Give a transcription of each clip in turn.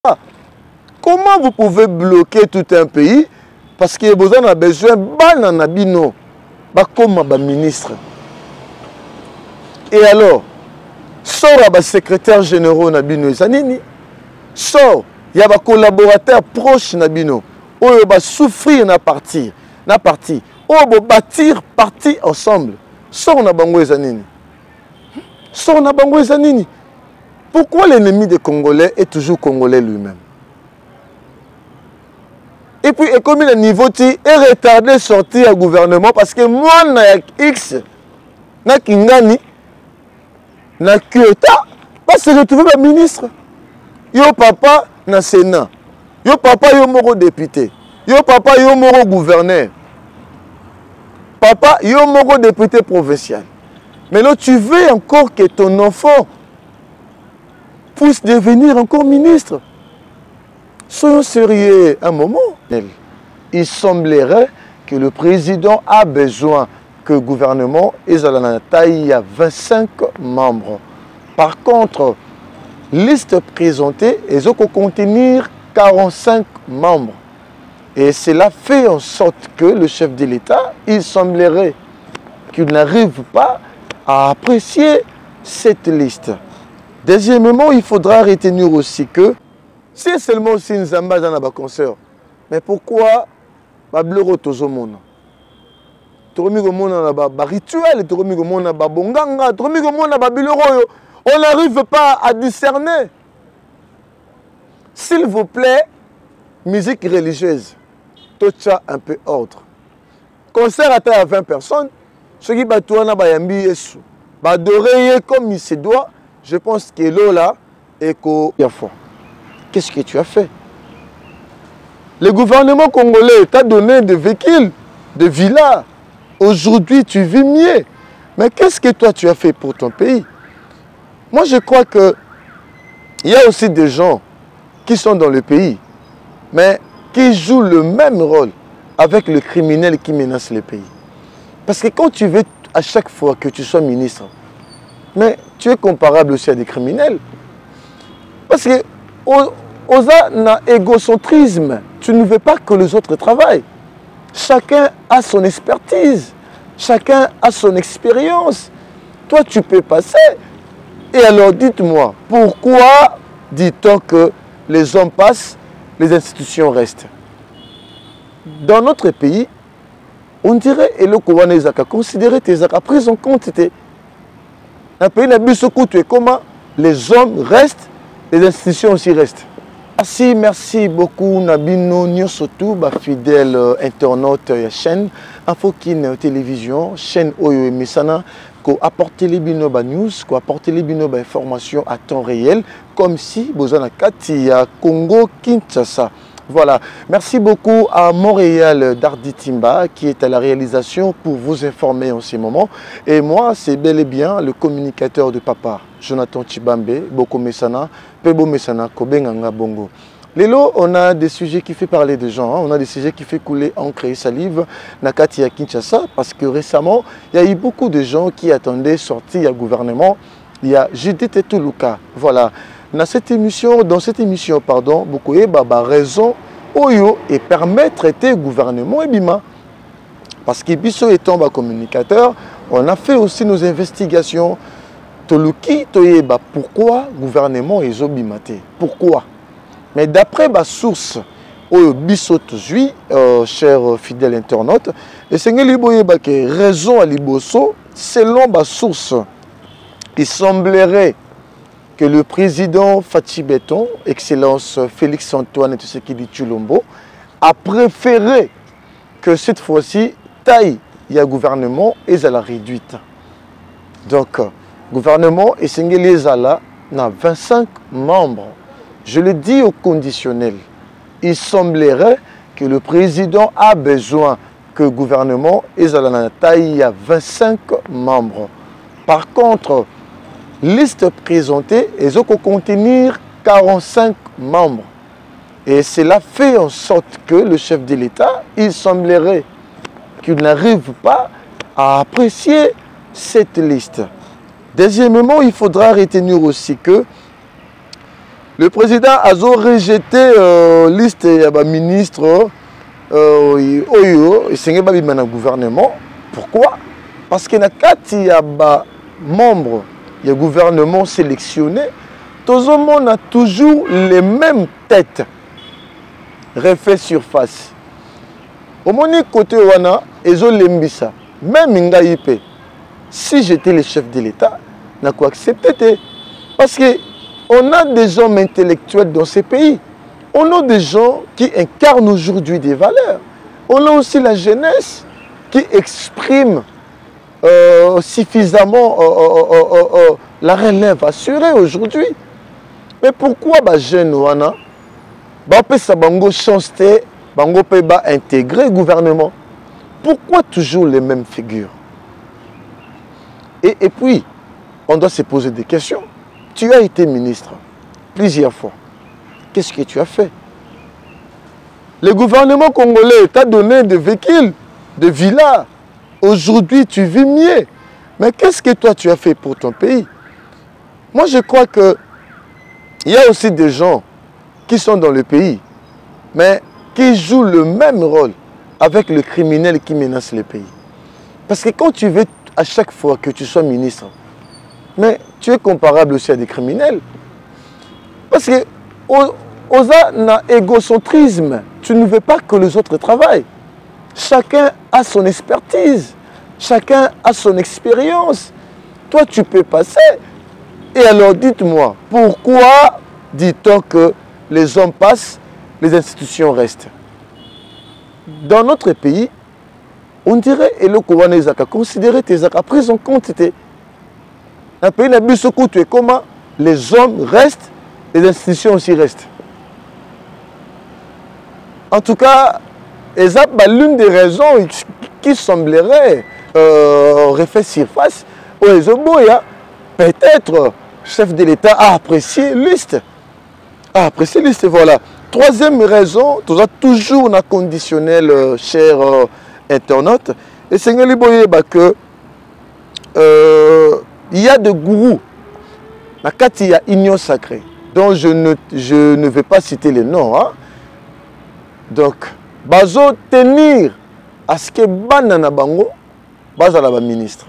Comment vous pouvez bloquer tout un pays parce que vous avez besoin de Nabino, comme ministre. Et alors, sort à secrétaire général Nabino Zanini, sort, il y a des collaborateurs proches Nabino, où il va souffrir na parti, où il va bâtir parti ensemble. Sort na bango Zanini. Sort na bango Zanini. Pourquoi l'ennemi des Congolais est toujours Congolais lui-même? Et puis, comme le niveau est retardé de sortir au gouvernement parce que moi, na X, na Kingani, na Kyoto, va se retrouver le ministre. Yo papa, na Sénat. Yo papa, yo moro député. Yo papa, yo moro gouverneur. Papa, yo moro député provincial. Mais là, tu veux encore que ton enfant puisse devenir encore ministre. Soyons sérieux un moment. Il semblerait que le président a besoin que le gouvernement ait à 25 membres. Par contre, liste présentée, ils ont contenir 45 membres. Et cela fait en sorte que le chef de l'État, il semblerait qu'il n'arrive pas à apprécier cette liste. Deuxièmement, il faudra retenir aussi que si seulement si Nzamba dans la concert, mais pourquoi Bablero Tozomona? Toromigomona na rituel, Toromigomona na bonganga, Toromigomona na Babilero, on n'arrive pas à discerner. S'il vous plaît, musique religieuse, tout ça un peu ordre. Concert à 20 personnes, ceux qui battent na bayambi Yesu, badorer comme il se doit, je pense que là est fort. Qu'est-ce que tu as fait? Le gouvernement congolais t'a donné des véhicules, des villas. Aujourd'hui, tu vis mieux. Mais qu'est-ce que toi, tu as fait pour ton pays? Moi, je crois qu'il y a aussi des gens qui sont dans le pays, mais qui jouent le même rôle avec le criminel qui menace le pays. Parce que quand tu veux, à chaque fois que tu sois ministre, mais tu es comparable aussi à des criminels. Parce que aux égocentrisme, tu ne veux pas que les autres travaillent. Chacun a son expertise, chacun a son expérience. Toi, tu peux passer. Et alors, dites-moi, pourquoi dit-on que les hommes passent, les institutions restent? Dans notre pays, on dirait et le Kouane Zaka, considérer tes Zaka, prise en compte. Un pays n'a plus ce coup, tu es comment? Les hommes restent, les institutions aussi restent. Merci beaucoup Nabino Nyosotou, fidèle internaute de la chaîne Infokine Télévision, chaîne Oyo et Misana, qui apporte les bino news, qui apporte les bino informations à temps réel, comme si vous en avez Congo Kinshasa. Voilà, merci beaucoup à Montréal Dardi Timba qui est à la réalisation pour vous informer en ce moment. Et moi, c'est bel et bien le communicateur de papa, Jonathan Chibambe, Boko Mesana, Pebo Mesana, Kobenganga Bongo. Lélo, on a des sujets qui font parler de gens, on a des sujets qui font couler encre et salive, Nakati à Kinshasa, parce que récemment, il y a eu beaucoup de gens qui attendaient sortir du gouvernement. Il y a Judith Toulouka, voilà. Dans cette émission, beaucoup de raison oyo et permettre traiter le gouvernement et bima. Parce que biso étant communicateur, on a fait aussi nos investigations. Toluki toyeba pourquoi le gouvernement est obimate. Pourquoi? Mais d'après ma source oyo biso tozui, cher fidèle internaute, et c'est que raison à liboso, selon ma source, il semblerait que le président Fachi Beton, Excellence Félix Antoine Tshisekedi Tshilombo, a préféré que cette fois-ci, taille, il y a gouvernement et ça la réduite. Donc, gouvernement et Sengeli Zala n'a 25 membres. Je le dis au conditionnel. Il semblerait que le président a besoin que le gouvernement et ça la taille à 25 membres. Par contre, liste présentée, ils ont contenir 45 membres. Et cela fait en sorte que le chef de l'État, il semblerait qu'il n'arrive pas à apprécier cette liste. Deuxièmement, il faudra retenir aussi que Le président a rejeté liste de ministres et c'est un gouvernement. Pourquoi? Parce que il y a membres du gouvernement sélectionnés, tout le monde a toujours les mêmes têtes refait surface. Au moins côté wana ezo lembisa même ngaïpe. Si j'étais le chef de l'État, n'a quoi accepter. Parce que on a des hommes intellectuels dans ces pays. On a des gens qui incarnent aujourd'hui des valeurs. On a aussi la jeunesse qui exprime suffisamment la relève assurée aujourd'hui. Mais pourquoi les jeunes wana ça bango chance bango peut intégrer le gouvernement? Pourquoi toujours les mêmes figures? Et puis, on doit se poser des questions. Tu as été ministre plusieurs fois. Qu'est-ce que tu as fait? Le gouvernement congolais t'a donné des véhicules, des villas. Aujourd'hui, tu vis mieux. Mais qu'est-ce que toi, tu as fait pour ton pays? Moi, je crois qu'il y a aussi des gens qui sont dans le pays, mais qui jouent le même rôle avec le criminel qui menace le pays. Parce que quand tu veux, à chaque fois que tu sois ministre, mais tu es comparable aussi à des criminels. Parce que on a un égocentrisme. Tu ne veux pas que les autres travaillent. Chacun a son expertise. Chacun a son expérience. Toi, tu peux passer. Et alors, dites-moi, pourquoi dit-on que les hommes passent, les institutions restent? Dans notre pays, on dirait que les gens considéré tes actes pris en compte. Dans le pays, tu es comment les hommes restent, les institutions aussi restent. En tout cas, c'est l'une des raisons qui semblerait refaire surface. Peut-être chef de l'État a apprécié liste. Voilà. Troisième raison, tu as toujours un conditionnel, cher internaute. Et c'est que il y a des gourous. Il y a union sacrée. Donc je ne vais pas citer les noms. Hein. Donc, bazo tenir à ce que banana bango, bazala ba ministre.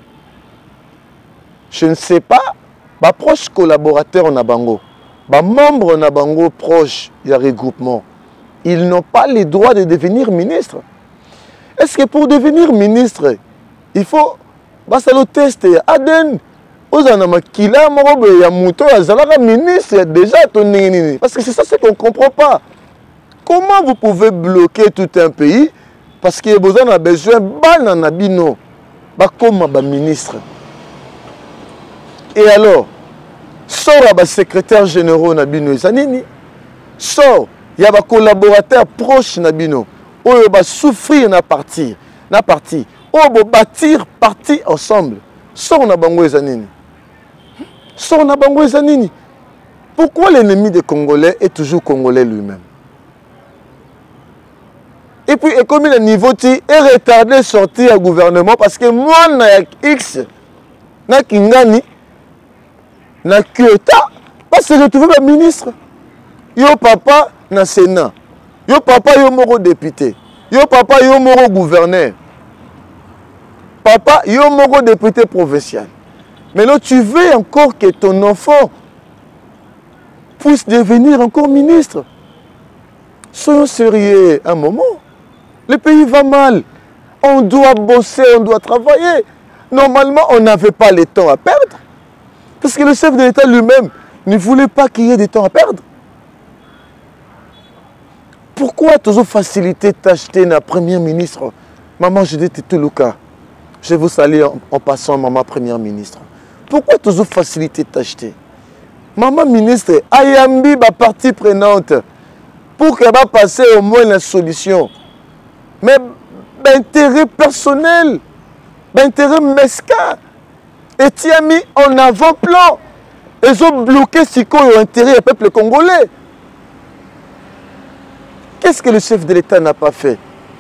Je ne sais pas, ba proche collaborateur na bango, ba membre na bango proche du regroupement, ils n'ont pas le droit de devenir ministre. Est-ce que pour devenir ministre, il faut basalo tester Aden, ozana makila morobe ya muto azalaka ministre déjà ton nini? Parce que c'est ça ce qu'on ne comprend pas. Comment vous pouvez bloquer tout un pays parce que vous avez besoin de banabino, comme ministre? Et alors, sort les secrétaires généraux nabino zanini, sort il y a des collaborateurs proches nabino, où il va souffrir na partir, où va bâtir parti ensemble. Sort na bango zanini, sort na bango zanini. Pourquoi l'ennemi des Congolais est toujours Congolais lui-même? Et puis, comme le niveau est retardé de sortir au gouvernement parce que moi, X, na Kingani, na Kyoto, parce que je trouve le ministre. Yo papa, na Sénat. Yo papa, yo moro député. Yo papa, yo moro gouverneur. Papa, yo moro député provincial. Mais là, tu veux encore que ton enfant puisse devenir encore ministre. Soyons sérieux un moment. Le pays va mal. On doit bosser, on doit travailler. Normalement, on n'avait pas le temps à perdre. Parce que le chef de l'État lui-même ne voulait pas qu'il y ait du temps à perdre. Pourquoi toujours faciliter d'acheter un premier ministre? Maman, je dis tout le cas. Je vous salue en passant, maman première ministre. Pourquoi toujours faciliter d'acheter? Maman ministre, ayambi ma partie prenante pour qu'elle va passer au moins la solution. Mais d'intérêt personnel, d'intérêt mesquin, et tu as mis en avant-plan. Ils ont bloqué ce qu'ils ont intérêt au peuple congolais. Qu'est-ce que le chef de l'État n'a pas fait?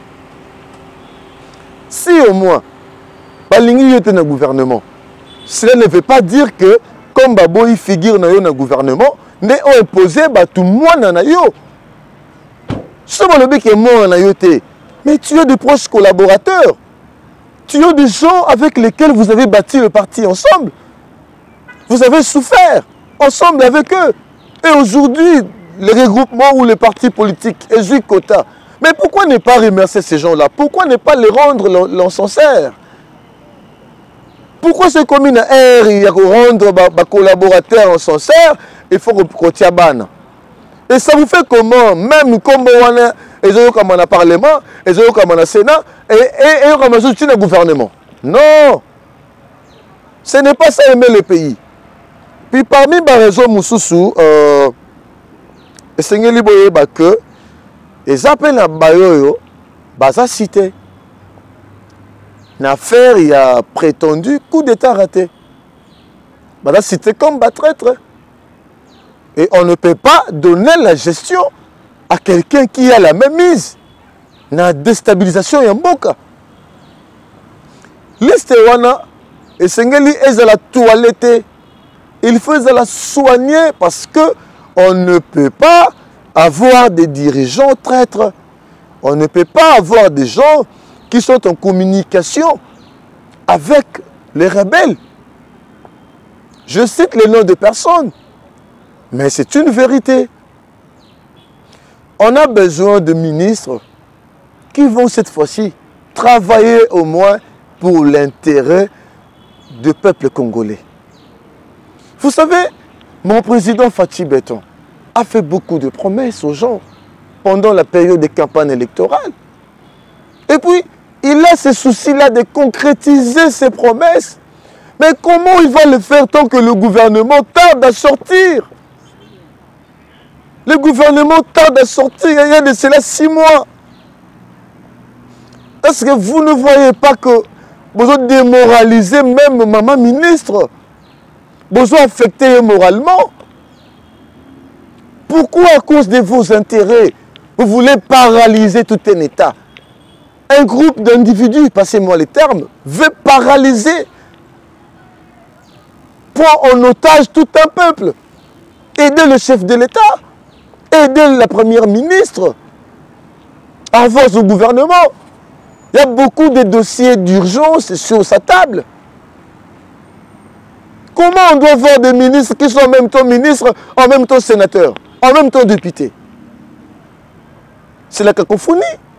Si au moins, Balingi était dans le gouvernement, cela ne veut pas dire que, comme Babo il figure dans le gouvernement, nde o imposé bato mwana na yo. Ce balobi ke mwana na yo te. Mais tu as de proches collaborateurs. Tu as des gens avec lesquels vous avez bâti le parti ensemble. Vous avez souffert ensemble avec eux. Et aujourd'hui, les regroupements ou les partis politiques, et quota. Mais pourquoi ne pas remercier ces gens-là? Pourquoi ne pas les rendre l'encenseur? Pourquoi c'est comme une ère, il y a rendre les collaborateurs encenseurs, il faut que ban. Et ça vous fait comment? Même comme ils ont comme un parlement, ils ont comme un sénat, et comme un gouvernement. Non! Ce n'est pas ça aimer le pays. Puis parmi les raisons Moussoussou, Seigneur Liboye que les appels à Bayoyo, Baza cité. L'affaire, il y a prétendu coup d'état raté. Baza cité comme traître. Et on ne peut pas donner la gestion à quelqu'un qui a la même mise. La déstabilisation est en boca. Liste wana, et Sengeli est à la toilette. Il faut la soigner parce que on ne peut pas avoir des dirigeants traîtres. On ne peut pas avoir des gens qui sont en communication avec les rebelles. Je cite les noms de personnes, mais c'est une vérité. On a besoin de ministres qui vont cette fois-ci travailler au moins pour l'intérêt du peuple congolais. Vous savez, mon président Fachi Béton a fait beaucoup de promesses aux gens pendant la période de campagne électorale. Et puis, il a ce souci-là de concrétiser ses promesses. Mais comment il va le faire tant que le gouvernement tarde à sortir? Le gouvernement tarde à sortir, il y a de cela 6 mois. Est-ce que vous ne voyez pas que vous avez démoralisé même maman ministre? Vous avez affecté moralement? Pourquoi, à cause de vos intérêts, vous voulez paralyser tout un État? Un groupe d'individus, passez-moi les termes, veut paralyser, prend en otage tout un peuple. Aider le chef de l'État, aider la première ministre, avance au gouvernement. Il y a beaucoup de dossiers d'urgence sur sa table. Comment on doit voir des ministres qui sont en même temps ministres, en même temps sénateurs, en même temps députés? C'est la cacophonie.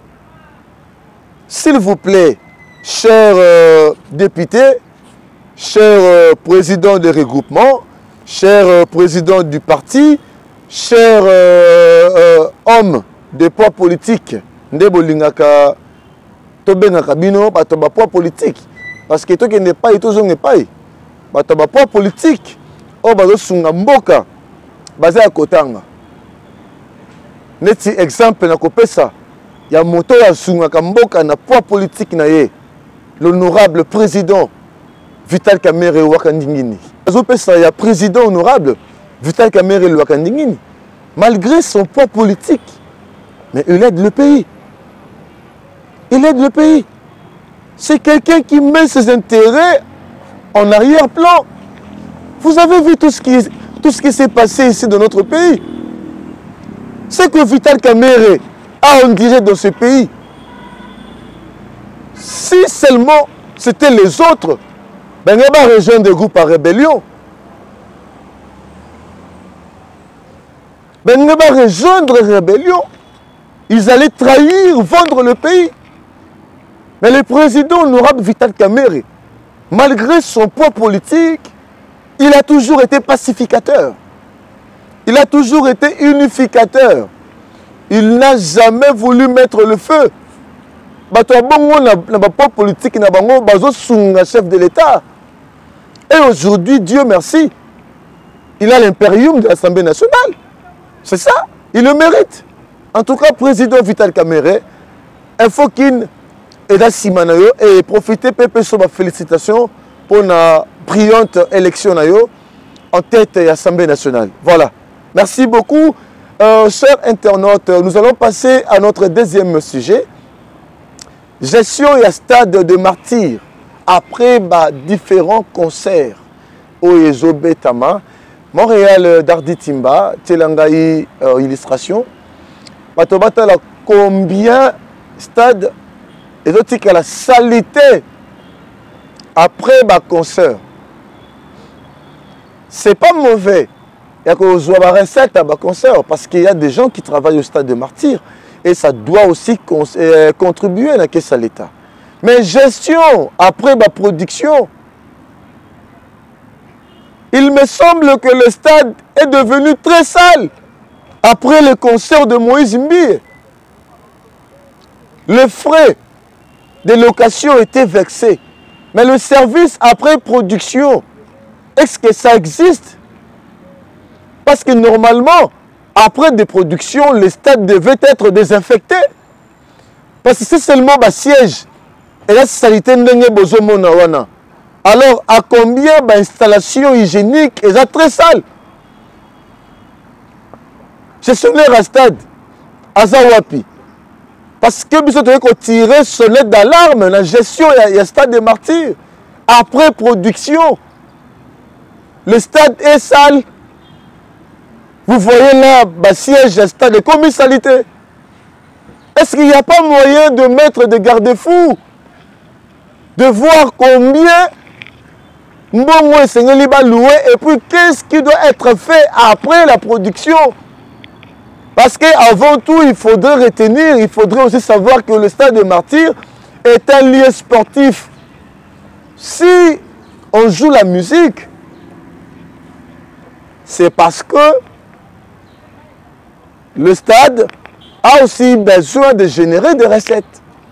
S'il vous plaît, chers députés, chers présidents de regroupement, chers présidents du parti, chers hommes de poids politique, Ndebolingaka, Tobengaka Bino, Batoba poids politique, parce que toi qui n'est pas et toi n'est pas. Batoba poids politique, oh bazo sunga mboka, basé à Kotanga. Neti exemple na kopesa. Il y a un moto à Sunga Kamboka na poids politique na ye. L'honorable président Vital Kamerhe Wakandingini. Il y a président honorable Vital Kamerhe Wakandingini. Malgré son poids politique, mais il aide le pays. Il aide le pays. C'est quelqu'un qui met ses intérêts en arrière-plan. Vous avez vu tout ce qui s'est passé ici dans notre pays. C'est que Vital Kamerhe on dirait dans ce pays. Si seulement c'était les autres, ben on va rejoindre des groupes à rébellion. Ben on va rejoindre les rébellions. Ils allaient trahir, vendre le pays. Mais le président honorable Vital Kamerhe, malgré son poids politique, il a toujours été pacificateur. Il a toujours été unificateur. Il n'a jamais voulu mettre le feu. Politique, chef de l'État. Et aujourd'hui, Dieu merci, il a l'impérium de l'Assemblée nationale. C'est ça, il le mérite. En tout cas, président Vital Kamerhe, il faut qu'il ait profité de ma félicitation pour la brillante élection en tête de l'Assemblée nationale. Voilà. Merci beaucoup. Chers internautes, nous allons passer à notre deuxième sujet. Gestion et stade de martyrs après différents concerts au Ezobetama. Montréal Dardi Timba, Telangaï illustration. Batobata la combien stade et d'autres qui a la salité après ma concert. C'est pas mauvais. Il y a que jouer recette à ma concert parce qu'il y a des gens qui travaillent au stade de Martyr et ça doit aussi contribuer à la caisse à l'État. Mais gestion après ma production, il me semble que le stade est devenu très sale après le concert de Moïse Mbie. Les frais de location étaient vexés. Mais le service après production, est-ce que ça existe? Parce que normalement, après des productions, le stade devait être désinfecté. Parce que c'est seulement un siège. Et la salité n'est pas. Alors, à combien d'installations hygiéniques est très sale? Gestionnaire à stade, à Zawapi. Parce que nous devons tirer sonnette d'alarme, la gestion, il y a stade de Martyr. Après production, le stade est sale. Vous voyez là, siège à stade de commissalité. Est-ce qu'il n'y a pas moyen de mettre des garde-fous? De voir combien Mbongo et Seigneur va louer et puis qu'est-ce qui doit être fait après la production? Parce qu'avant tout, il faudrait retenir, il faudrait aussi savoir que le stade de Martyr est un lieu sportif. Si on joue la musique, c'est parce que le stade a aussi besoin de générer des recettes.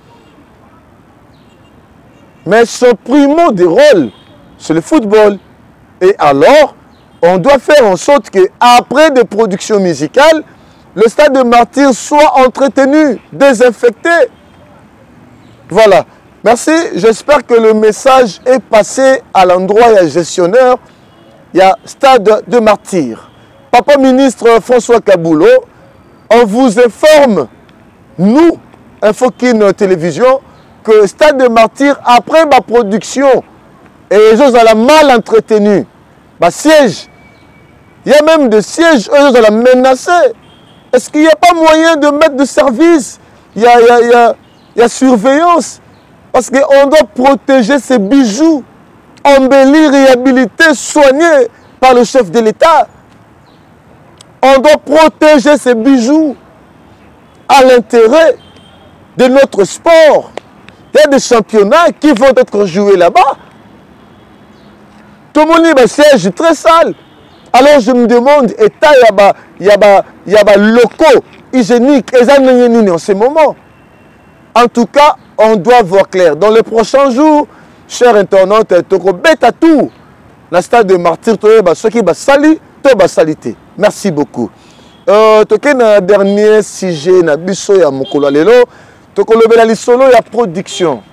Mais son primo de rôle, c'est le football. Et alors, on doit faire en sorte qu'après des productions musicales, le stade de Martyr soit entretenu, désinfecté. Voilà. Merci. J'espère que le message est passé à l'endroit, il y a gestionnaire, il y a stade de Martyr. Papa ministre François Kaboulou, on vous informe, nous, Infokin Télévision, que le stade de Martyr, après ma production, et les gens ont mal entretenu, siège, il y a même des sièges, eux ont menacé. Est-ce qu'il n'y a pas moyen de mettre de service? Il y a surveillance. Parce qu'on doit protéger ces bijoux, embellir, réhabiliter, soigner par le chef de l'État. On doit protéger ces bijoux à l'intérêt de notre sport. Il y a des championnats qui vont être joués là-bas. Tout le monde dit siège très sale. Alors je me demande, il y a des locaux hygiéniques en ce moment. En tout cas, on doit voir clair. Dans les prochains jours, chers internautes, tout la stade de Martyr, ceux qui va sali, tout va salité. Merci beaucoup. Le dernier sujet, na biso ya mokolo lelo, tokolobela lisolo ya production.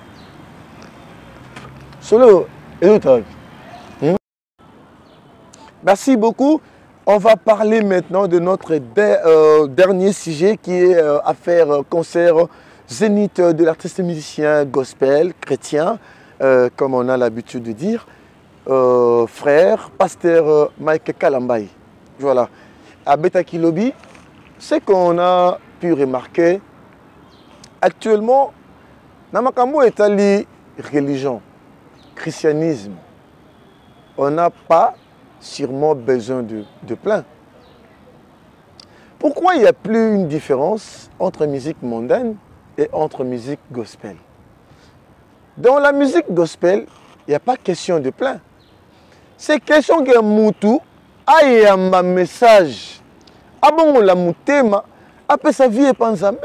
Solo, merci beaucoup. On va parler maintenant de notre dernier sujet qui est affaire concert zénith de l'artiste musicien gospel chrétien, comme on a l'habitude de dire, frère, pasteur Mike Kalambay. Voilà. À Betakilobi, ce qu'on a pu remarquer, actuellement, Namakambo est allé religion, christianisme. On n'a pas sûrement besoin de plein. Pourquoi il n'y a plus une différence entre musique mondaine et entre musique gospel? Dans la musique gospel, il n'y a pas question de plein. C'est question que Moutou aille un message. Ah bon, la moutema, après sa vie est pas Nzambé.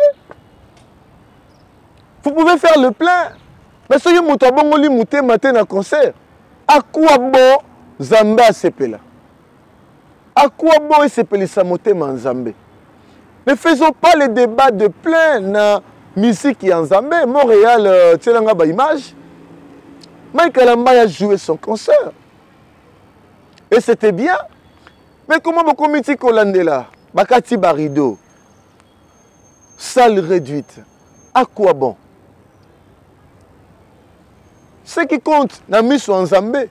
Vous pouvez faire le plein. Mais si vous avez un moutema dans concert, à quoi bon Zambé a sepela? À quoi bon il s'appelle sa moutema en Zambé? Ne faisons pas le débat de plein dans musique en Zambé. Montréal, tu as une image. Mike Kalamba a joué son concert. Et c'était bien. Mais comment vous commettez Kolandela, Bakati Barido, salle réduite, à quoi bon? Ce qui compte, dans mission en Zambé,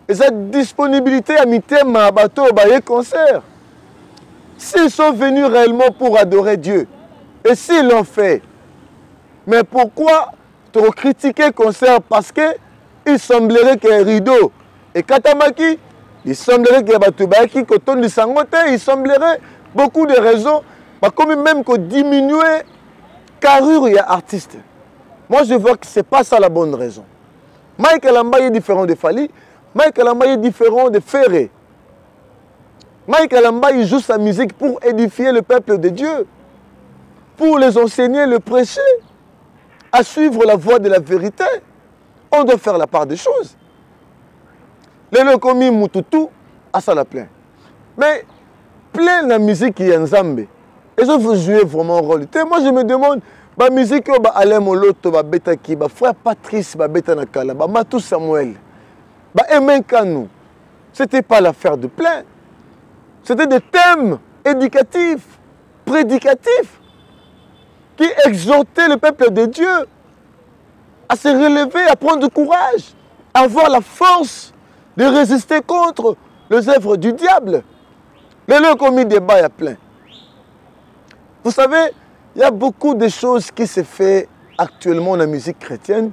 Et cette disponibilité à mitema bateau baye concert. S'ils sont venus réellement pour adorer Dieu, et s'ils l'ont fait, mais pourquoi te critiquer concert? Parce que il semblerait qu'il y ait un rideau. Et Katamaki, il semblerait qu'il y ait Batubaki, il semblerait beaucoup de raisons, comme même que diminuer carrure et artiste. Moi, je vois que ce n'est pas ça la bonne raison. Michael Amba est différent de Fali, Michael Amba est différent de Ferré. Michael Amba, il joue sa musique pour édifier le peuple de Dieu, pour les enseigner, le prêcher, à suivre la voie de la vérité. On doit faire la part des choses. Les locomis Mututu, à ça la plein. Mais plein la musique qui est en Zambé. Et je veux jouer vraiment un rôle. Moi, je me demande, la musique, Alain Moloto, Betaki, frère Patrice, Beta Nakala, Matou Samuel, Emen Kanou. Ce n'était pas l'affaire de plein. C'était des thèmes éducatifs, prédicatifs, qui exhortaient le peuple de Dieu à se relever, à prendre du courage, à avoir la force de résister contre les œuvres du diable. Les lieux commis débat, il y a plein. Vous savez, il y a beaucoup de choses qui se font actuellement dans la musique chrétienne.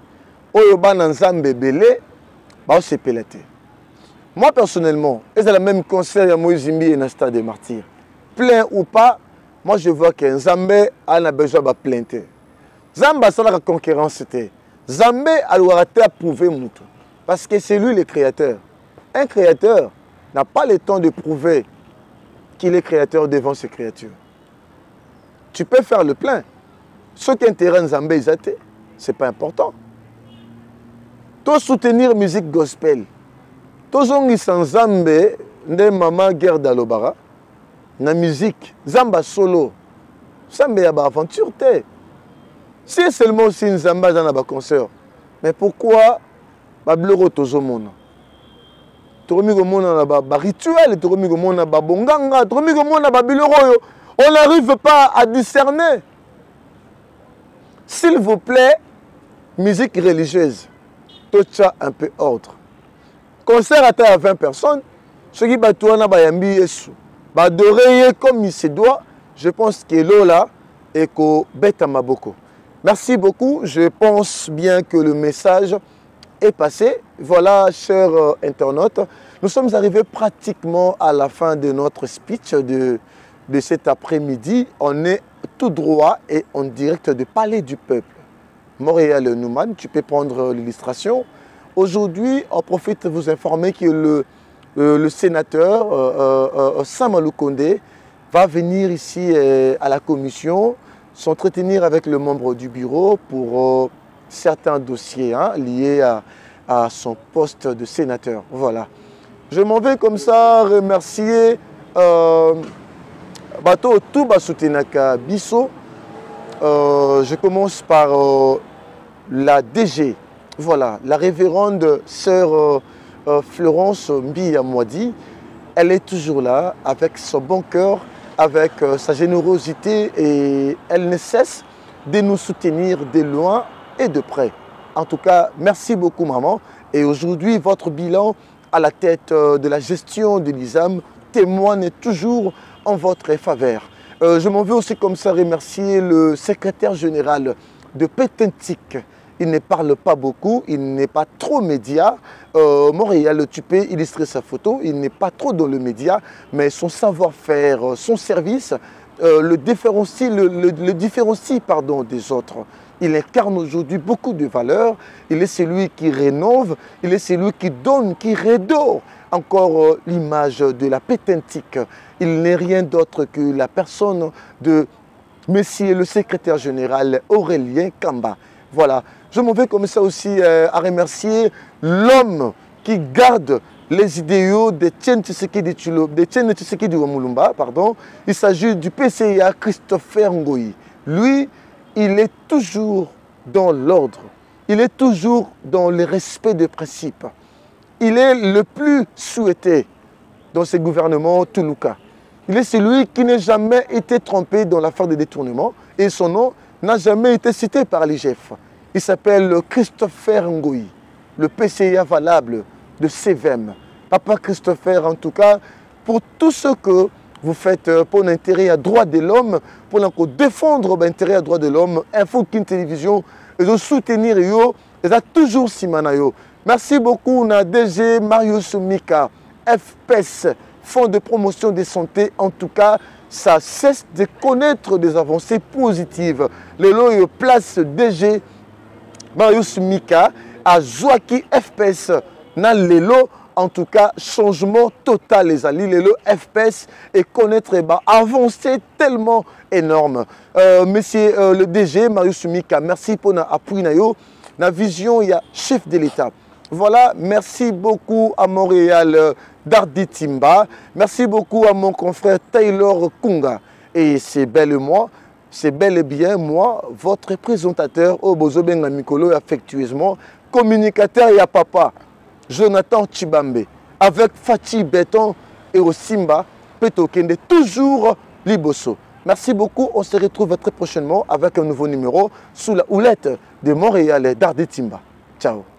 Moi, personnellement, c'est le même concert à Moïse Zimbi et dans le stade des martyrs. Plein ou pas, moi je vois que Zambé a besoin de plainte. Zambé a la concurrence. Zambé a prouvé Moutou. Parce que c'est lui le créateur. Un créateur n'a pas le temps de prouver qu'il est créateur devant ses créatures. Tu peux faire le plein. Ce qui intéresse Zambé, ce n'est pas important. Toi, soutenir la musique gospel. Toi, sans Zambé, de maman guerre d'Alobara, la musique, Zamba solo, Zambé y a une aventure. Si seulement si une Zamba dans un concert, mais pourquoi Bablero Tozomona? On n'arrive pas à discerner. S'il vous plaît, musique religieuse, tout ça un peu autre. Concert à 20 personnes, ceux qui battent bayambi yesu, badorer comme il se doit, je pense que là est ko beta maboko. Merci beaucoup, je pense bien que le message est passé. Voilà, chers internautes, nous sommes arrivés pratiquement à la fin de notre speech de cet après-midi. On est tout droit et en direct de Palais du Peuple. Montréal Newman, tu peux prendre l'illustration. Aujourd'hui, on profite de vous informer que le sénateur Samalou Kondé va venir ici à la commission s'entretenir avec le membre du bureau pour certains dossiers liés à son poste de sénateur. Voilà. Je m'en vais comme ça remercier Bato Touba Soutenaka Bisso. Je commence par la DG. Voilà, la révérende sœur Florence Mbiya-Mwadi. Elle est toujours là avec son bon cœur, avec sa générosité et elle ne cesse de nous soutenir de loin et de près. En tout cas, merci beaucoup maman. Et aujourd'hui, votre bilan à la tête de la gestion de l'ISAM témoigne toujours en votre faveur. Je m'en veux aussi comme ça remercier le secrétaire général de Pétentique. Il ne parle pas beaucoup, il n'est pas trop média. Montréal, tu peux illustrer sa photo, il n'est pas trop dans le média, mais son savoir-faire, son service, le différencie des autres. Il incarne aujourd'hui beaucoup de valeurs. Il est celui qui rénove, il est celui qui donne, qui redore encore l'image de la Pétentique. Il n'est rien d'autre que la personne de Monsieur le secrétaire général Aurélien Kamba. Voilà. Je m'en vais comme ça aussi à remercier l'homme qui garde les idéaux de Tien Tshisekedi Wamulumba. Il s'agit du PCA Christopher Ngoyi. Lui, il est toujours dans l'ordre. Il est toujours dans le respect des principes. Il est le plus souhaité dans ce gouvernement Toulouka. Il est celui qui n'a jamais été trompé dans l'affaire de détournement et son nom n'a jamais été cité par l'IGF. Il s'appelle Christopher Ngoyi, le PCA valable de CVM. Papa Christopher, en tout cas, pour tout ce que vous faites pour l'intérêt à droit de l'homme, pour défendre l'intérêt à droit de l'homme, Info King Télévision, et de soutenir yo, et ça toujours Simanayo. Merci beaucoup, na DG Marius Mika, FPS, Fonds de promotion de santé, en tout cas, ça cesse de connaître des avancées positives. Le lot place DG Marius Mika à Joaki FPS dans le lot. En tout cas, changement total les alliés, le FPS et connaître avancée tellement énorme. Monsieur le DG Marius Mika, merci pour l'appui na vision, il y a chef de l'État. Voilà, merci beaucoup à Montréal Dardi Timba. Merci beaucoup à mon confrère Taylor Kunga. Et c'est bel et bien moi, votre présentateur au Bozobenga Mikolo, affectueusement, communicateur et à papa, Jonathan Chibambe, avec Fatih Béton et au Simba, Petokende, toujours Liboso. Merci beaucoup, on se retrouve très prochainement avec un nouveau numéro sous la houlette de Montréal Dardi Timba. Ciao.